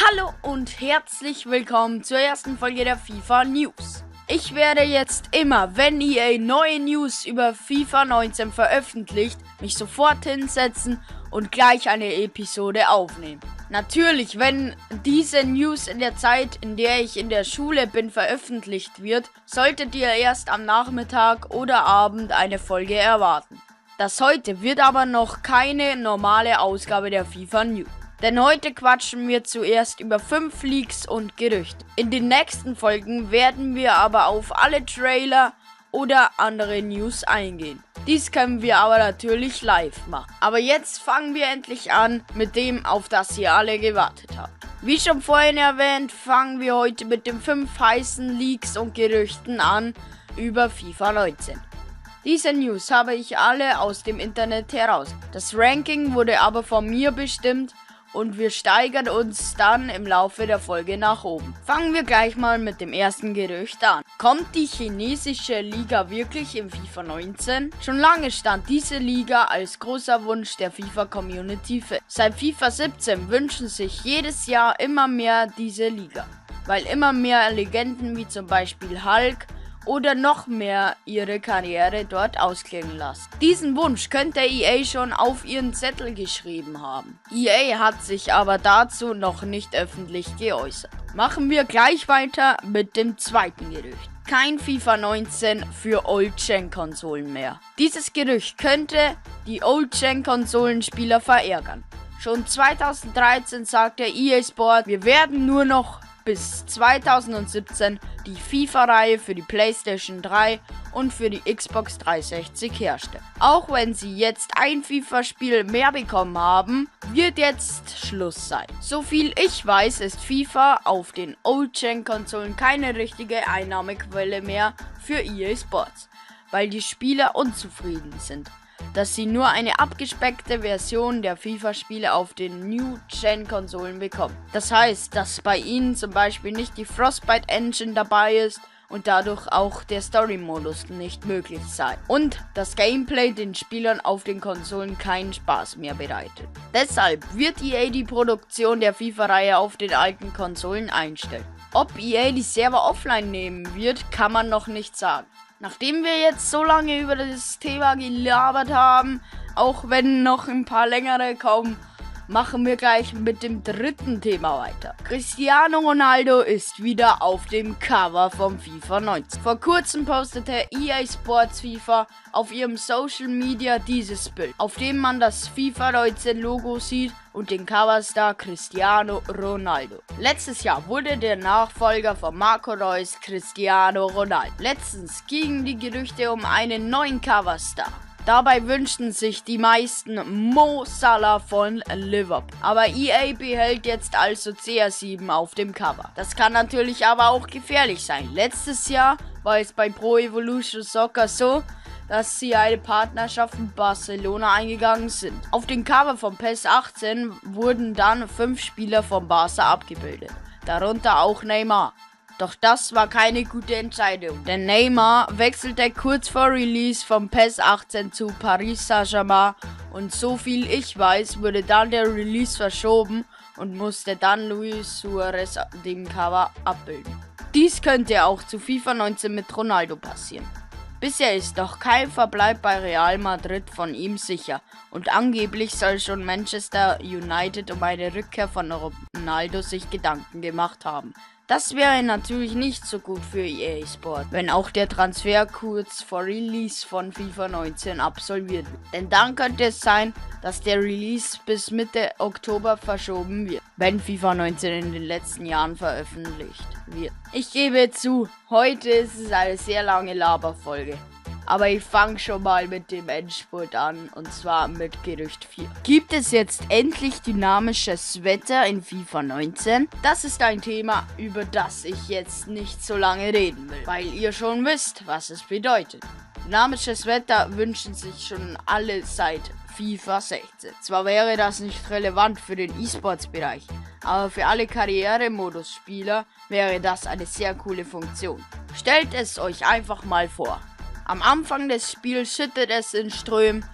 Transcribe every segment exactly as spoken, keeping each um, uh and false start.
Hallo und herzlich willkommen zur ersten Folge der FIFA News. Ich werde jetzt immer, wenn E A neue News über FIFA neunzehn veröffentlicht, mich sofort hinsetzen und gleich eine Episode aufnehmen. Natürlich, wenn diese News in der Zeit, in der ich in der Schule bin, veröffentlicht wird, solltet ihr erst am Nachmittag oder Abend eine Folge erwarten. Das heute wird aber noch keine normale Ausgabe der FIFA News. Denn heute quatschen wir zuerst über fünf Leaks und Gerüchte. In den nächsten Folgen werden wir aber auf alle Trailer oder andere News eingehen. Dies können wir aber natürlich live machen. Aber jetzt fangen wir endlich an mit dem, auf das ihr alle gewartet habt. Wie schon vorhin erwähnt, fangen wir heute mit den fünf heißen Leaks und Gerüchten an über FIFA neunzehn. Diese News habe ich alle aus dem Internet heraus. Das Ranking wurde aber von mir bestimmt und wir steigern uns dann im Laufe der Folge nach oben. Fangen wir gleich mal mit dem ersten Gerücht an. Kommt die chinesische Liga wirklich in FIFA neunzehn? Schon lange stand diese Liga als großer Wunsch der FIFA-Community fest. Seit FIFA siebzehn wünschen sich jedes Jahr immer mehr diese Liga, weil immer mehr Legenden wie zum Beispiel Hulk oder noch mehr ihre Karriere dort ausklingen lassen. Diesen Wunsch könnte E A schon auf ihren Zettel geschrieben haben. E A hat sich aber dazu noch nicht öffentlich geäußert. Machen wir gleich weiter mit dem zweiten Gerücht. Kein FIFA neunzehn für Old-Gen-Konsolen mehr. Dieses Gerücht könnte die Old-Gen-Konsolenspieler verärgern. Schon zweitausenddreizehn sagte E A Sport, wir werden nur noch bis zweitausendsiebzehn die FIFA-Reihe für die PlayStation drei und für die Xbox dreihundertsechzig herstellen. Auch wenn sie jetzt ein FIFA-Spiel mehr bekommen haben, wird jetzt Schluss sein. So viel ich weiß, ist FIFA auf den Old-Gen-Konsolen keine richtige Einnahmequelle mehr für E A Sports, weil die Spieler unzufrieden sind, dass sie nur eine abgespeckte Version der FIFA-Spiele auf den New-Gen-Konsolen bekommen. Das heißt, dass bei ihnen zum Beispiel nicht die Frostbite-Engine dabei ist und dadurch auch der Story-Modus nicht möglich sei. Und das Gameplay den Spielern auf den Konsolen keinen Spaß mehr bereitet. Deshalb wird E A die Produktion der FIFA-Reihe auf den alten Konsolen einstellen. Ob E A die Server offline nehmen wird, kann man noch nicht sagen. Nachdem wir jetzt so lange über das Thema gelabert haben, auch wenn noch ein paar längere kommen, machen wir gleich mit dem dritten Thema weiter. Cristiano Ronaldo ist wieder auf dem Cover vom FIFA neunzehn. Vor kurzem postete E A Sports FIFA auf ihrem Social Media dieses Bild, auf dem man das FIFA neunzehn Logo sieht und den Coverstar Cristiano Ronaldo. Letztes Jahr wurde der Nachfolger von Marco Reus Cristiano Ronaldo. Letztens gingen die Gerüchte um einen neuen Coverstar. Dabei wünschten sich die meisten Mo Salah von Liverpool. Aber E A behält jetzt also C R sieben auf dem Cover. Das kann natürlich aber auch gefährlich sein. Letztes Jahr war es bei Pro Evolution Soccer so, dass sie eine Partnerschaft mit Barcelona eingegangen sind. Auf dem Cover von PES achtzehn wurden dann fünf Spieler von Barca abgebildet, darunter auch Neymar. Doch das war keine gute Entscheidung, denn Neymar wechselte kurz vor Release von PES achtzehn zu Paris Saint-Germain und so viel ich weiß, wurde dann der Release verschoben und musste dann Luis Suarez dem Cover abbilden. Dies könnte auch zu FIFA neunzehn mit Ronaldo passieren. Bisher ist noch kein Verbleib bei Real Madrid von ihm sicher und angeblich soll schon Manchester United um eine Rückkehr von Ronaldo sich Gedanken gemacht haben. Das wäre natürlich nicht so gut für E A Sport, wenn auch der Transfer kurz vor Release von FIFA neunzehn absolviert wird. Denn dann könnte es sein, dass der Release bis Mitte Oktober verschoben wird, wenn FIFA neunzehn in den letzten Jahren veröffentlicht wird. Ich gebe zu, heute ist es eine sehr lange Laberfolge. Aber ich fange schon mal mit dem Endspurt an, und zwar mit Gerücht vier. Gibt es jetzt endlich dynamisches Wetter in FIFA neunzehn? Das ist ein Thema, über das ich jetzt nicht so lange reden will, weil ihr schon wisst, was es bedeutet. Dynamisches Wetter wünschen sich schon alle seit FIFA sechzehn. Zwar wäre das nicht relevant für den E-Sports-Bereich, aber für alle Karrieremodus-Spieler wäre das eine sehr coole Funktion. Stellt es euch einfach mal vor. Am Anfang des Spiels schüttet es in Strömen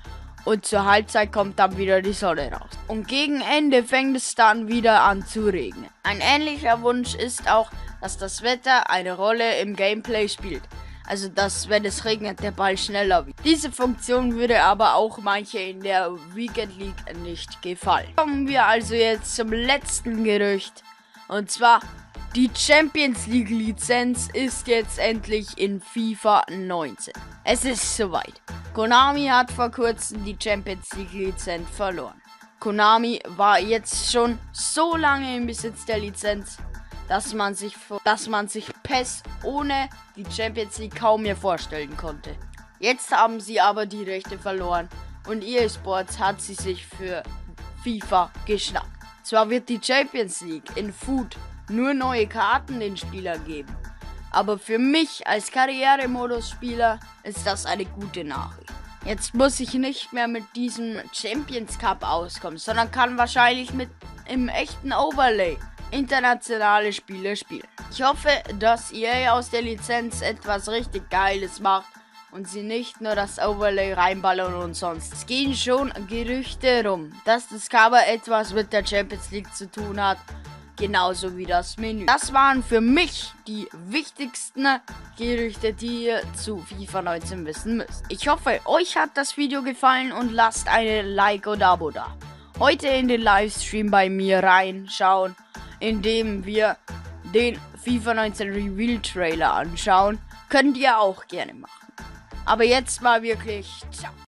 und zur Halbzeit kommt dann wieder die Sonne raus. Und gegen Ende fängt es dann wieder an zu regnen. Ein ähnlicher Wunsch ist auch, dass das Wetter eine Rolle im Gameplay spielt. Also, dass, wenn es regnet, der Ball schneller wird. Diese Funktion würde aber auch manche in der Weekend League nicht gefallen. Kommen wir also jetzt zum letzten Gerücht. Und zwar, die Champions League Lizenz ist jetzt endlich in FIFA neunzehn. Es ist soweit. Konami hat vor kurzem die Champions League Lizenz verloren. Konami war jetzt schon so lange im Besitz der Lizenz, dass man sich, dass man sich P E S ohne die Champions League kaum mehr vorstellen konnte. Jetzt haben sie aber die Rechte verloren und E A Sports hat sie sich für FIFA geschnappt. Zwar wird die Champions League in Foot nur neue Karten den Spielern geben, aber für mich als Karrieremodus-Spieler ist das eine gute Nachricht. Jetzt muss ich nicht mehr mit diesem Champions Cup auskommen, sondern kann wahrscheinlich mit im echten Overlay internationale Spiele spielen. Ich hoffe, dass E A aus der Lizenz etwas richtig Geiles macht und sie nicht nur das Overlay reinballern und sonst. Es gehen schon Gerüchte rum, dass das Cover etwas mit der Champions League zu tun hat, genauso wie das Menü. Das waren für mich die wichtigsten Gerüchte, die ihr zu FIFA neunzehn wissen müsst. Ich hoffe, euch hat das Video gefallen und lasst eine Like und Abo da. Heute in den Livestream bei mir reinschauen, indem wir den FIFA neunzehn Reveal Trailer anschauen. Könnt ihr auch gerne machen. Aber jetzt mal wirklich ciao.